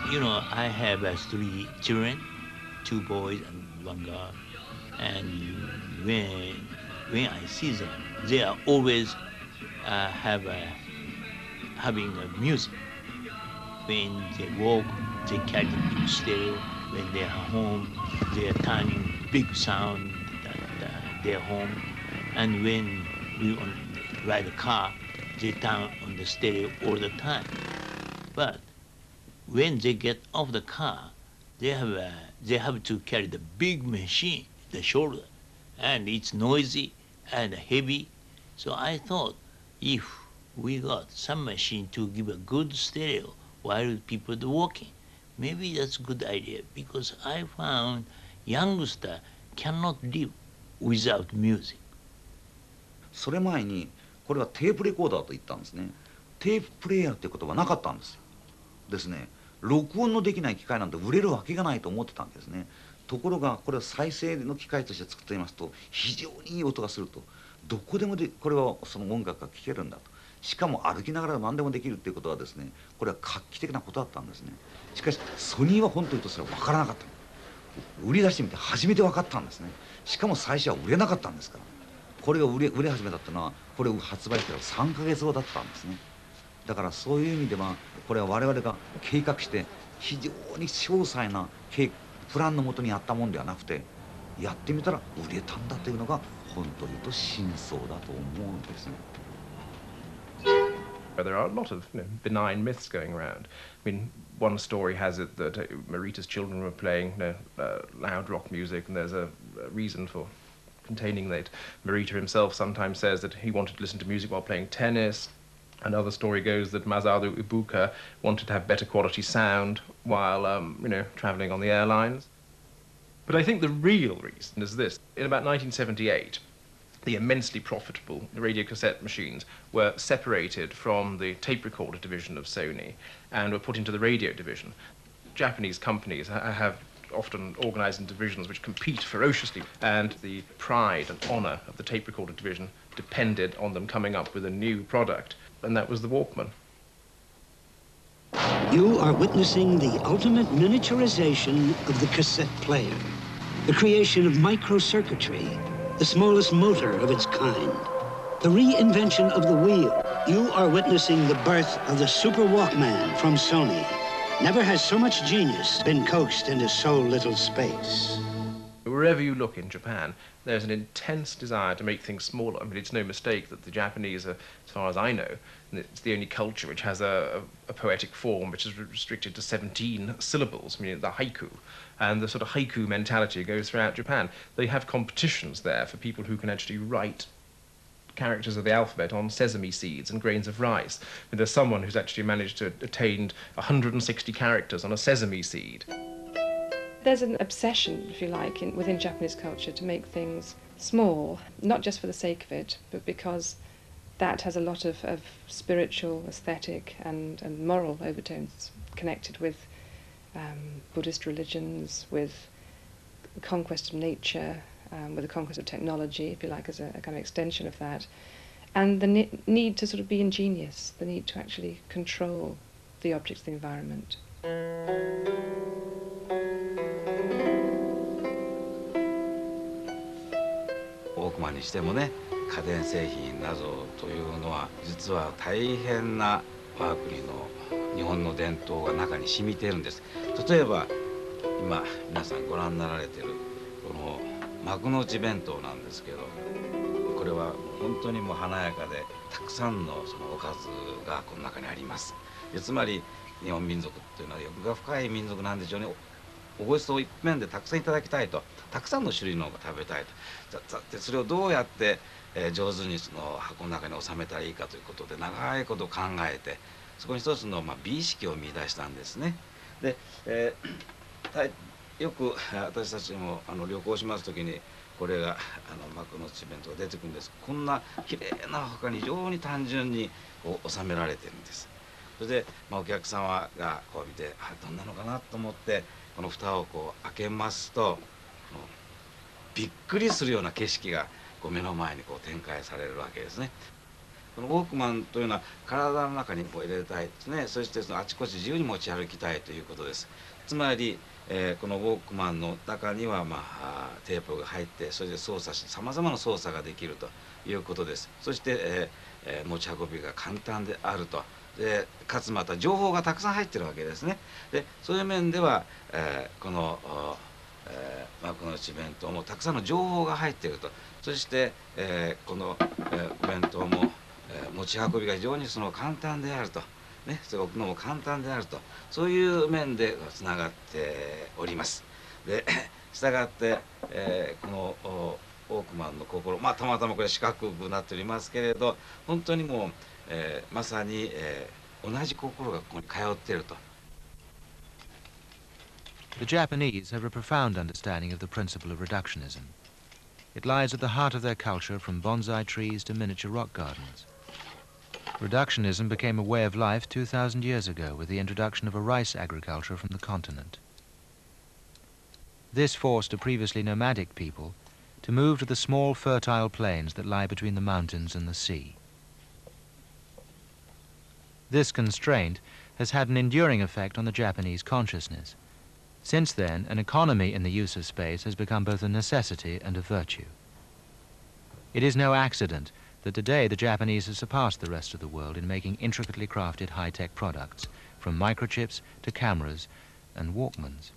I have three children, two boys and one girl, and when I see them, they are always have having a music. When they walk, they carry the big stereo. When they are home, they are turning big sound at their home. And when we ride a car, they turn on the stereo all the time. But when they get off the car, they have to carry the big machine, the shoulder, and it's noisy and heavy. So I thought, if we got some machine to give a good stereo while people are walking, maybe that's a good idea because I found youngster cannot live without music. それ前にこれはテープレコーダーと言ったんですね。テーププレーヤーっていう言葉なかったんですよ。ですね、録音のできない機械なんて売れるわけがないと思ってたんですね。ところがこれは再生の機械として作っていますと非常にいい音がすると、どこでもこれはその音楽が聴けるんだと、しかも歩きながら何でもできるっていうことはですね、これは画期的なことだったんですね。しかしソニーは本当に言うとそれは分からなかった。売り出してみて初めて分かったんですね。しかも最初は売れなかったんですから。これが売れ始めたっていうのはこれを発売してから3ヶ月後だったんですね。だからそういう意味ではこれは我々が計画して非常に詳細なプランのもとにやったもんではなくて、やってみたら売れたんだというのが本当に言うと真相だと思うんですね。 There are a lot of benign myths going around. I mean, one story has it that Marita's children were playing loud rock music, and there's a reason for containing that. Marita himself sometimes says that he wanted to listen to music while playing tennis. Another story goes that Masaru Ibuka wanted to have better quality sound while, traveling on the airlines. But I think the real reason is this. In about 1978, the immensely profitable radio cassette machines were separated from the tape recorder division of Sony and were put into the radio division. Japanese companies have often organized in divisions which compete ferociously, and the pride and honor of the tape recorder division depended on them coming up with a new product, and that was the Walkman. You are witnessing the ultimate miniaturization of the cassette player, the creation of microcircuitry, the smallest motor of its kind, the reinvention of the wheel. You are witnessing the birth of the Super Walkman from Sony. Never has so much genius been coaxed into so little space. Wherever you look in Japan, there's an intense desire to make things smaller. I mean, it's no mistake that the Japanese are, as far as I know, it's the only culture which has a poetic form which is restricted to 17 syllables, meaning the haiku. And the sort of haiku mentality goes throughout Japan. They have competitions there for people who can actually write characters of the alphabet on sesame seeds and grains of rice. And there's someone who's actually managed to attain 160 characters on a sesame seed. There's an obsession, if you like, within Japanese culture to make things small, not just for the sake of it, but because that has a lot of spiritual, aesthetic and moral overtones connected with Buddhist religions, with the conquest of nature, with the conquest of technology, if you like, as a kind of extension of that, and the need to sort of be ingenious, the need to actually control the objects of the environment. ウォークマンにしてもね、家電製品などというのは実は大変な我が国の日本の伝統が中に染みているんです。例えば今皆さんご覧になられているこの幕の内弁当なんですけど、これは本当にもう華やかでたくさんのそのおかずがこの中にあります。つまり日本民族っていうのは欲が深い民族なんでしょうね。おごちそう一遍でたくさんいただきたいと、たくさんの種類のを食べたいと。それをどうやって上手にその箱の中に収めたらいいかということで長いこと考えて、そこに一つの美意識を見出したんですね。で、よく私たちも旅行します時にこれが幕の内弁当が出てくるんです。こんなきれいな他に非常に単純にこう収められてるんです。それで、お客様がこう見てどんなのかなと思ってこの蓋をこう開けますと、びっくりするような景色がこう目の前にこう展開されるわけですね。 このウォークマンというのは体の中にこう入れたいですね。そしてそのあちこち自由に持ち歩きたいということです。つまり、このウォークマンの中には、テープが入って、それで操作しさまざまな操作ができるということです。そして、持ち運びが簡単であると。でかつまた情報がたくさん入ってるわけですね。でそういう面では、この幕の内弁当もたくさんの情報が入っていると。そして、この、お弁当も、持ち運びが非常にその簡単であると、ね、それを置くのも簡単であると、そういう面でつながっております。でしたがって、このウォークマンの心、たまたまこれ四角くなっておりますけれど、本当にもう、まさに、同じ心がここに通っていると。 The Japanese have a profound understanding of the principle of reductionism. It lies at the heart of their culture, from bonsai trees to miniature rock gardens. Reductionism became a way of life 2,000 years ago with the introduction of a rice agriculture from the continent. This forced a previously nomadic people to move to the small fertile plains that lie between the mountains and the sea. This constraint has had an enduring effect on the Japanese consciousness. Since then, an economy in the use of space has become both a necessity and a virtue. It is no accident that today the Japanese have surpassed the rest of the world in making intricately crafted high-tech products, from microchips to cameras and Walkmans.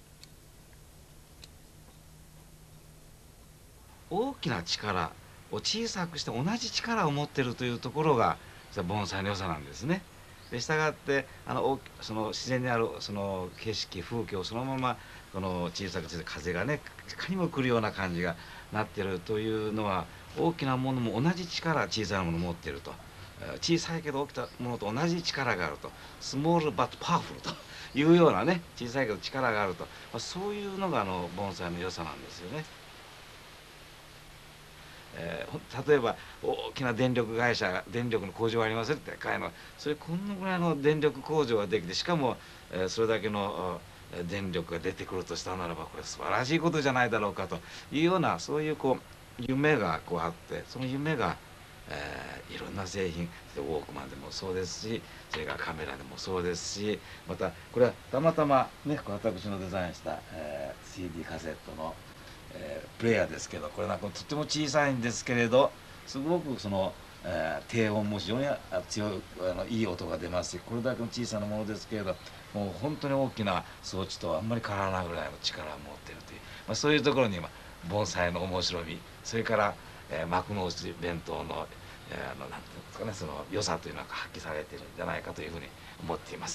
大きな力を小さくして同じ力を持っているというところが盆栽の良さなんですね。でしたがってその自然にあるその景色風景をそのままこの小さくして風がねいかにも来るような感じがなっているというのは、大きなものも同じ力小さなものを持っていると、小さいけど大きなものと同じ力があると、スモールバットパワフルというようなね、小さいけど力があると、そういうのが盆栽の良さなんですよね。例えば大きな電力会社電力の工場がありますってそれこんなぐらいの電力工場ができて、しかも、それだけの電力が出てくるとしたならば、これ素晴らしいことじゃないだろうかというような、そういう夢があって、その夢が、いろんな製品、ウォークマンでもそうですし、それからカメラでもそうですし、またこれはたまたまね私のデザインした、CD カセットのプレイヤーですけど、これなんかとっても小さいんですけれど、すごくその、低音も非常に強いいい音が出ますし、これだけの小さなものですけれど、もう本当に大きな装置とはあんまり変わらないぐらいの力を持っているという、そういうところに盆栽の面白み、それから、幕の内弁当のなんていうんですかね、その良さというのが発揮されているんじゃないかというふうに思っています。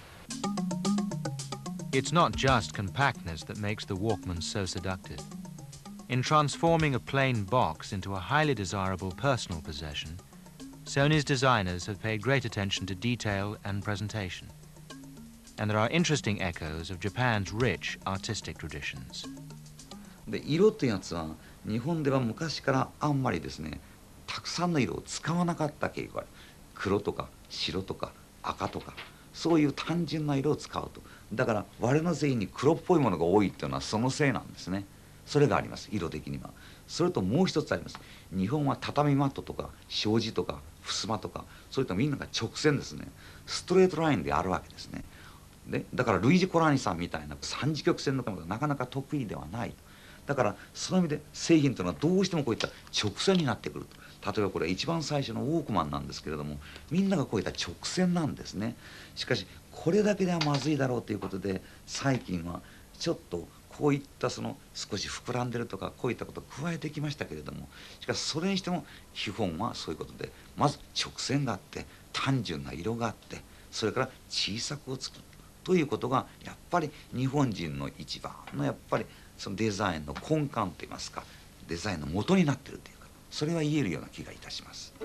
It's not just compactness that makes the Walkman so seductive. In transforming a plain box into a highly desirable personal possession, Sony's designers have paid great attention to detail and presentation. And there are interesting echoes of Japan's rich artistic traditions. で色ってやつは日本では昔からあんまりですね、たくさんの色を使わなかった傾向がある。黒とか白とか赤とか、そういう単純な色を使うと。だから我の製品に黒っぽいものが多いっていうのはそのせいなんですね。それがあります、色的には。それともう一つあります。日本は畳マットとか障子とか襖とか、それとみんなが直線ですね、ストレートラインであるわけですね。でだからルイージ・コラーニさんみたいな三次曲線のことがなかなか得意ではない。だからその意味で製品というのはどうしてもこういった直線になってくると。例えばこれ一番最初のウォークマンなんですけれども、みんながこういった直線なんですね。しかしこれだけではまずいだろうということで、最近はちょっとこういったその少し膨らんでるとかこういったことを加えてきましたけれども、しかしそれにしても基本はそういうことで、まず直線があって単純な色があって、それから小さく作るということがやっぱり日本人の一番のやっぱりそのデザインの根幹といいますか、デザインの元になっているというか、それは言えるような気がいたします。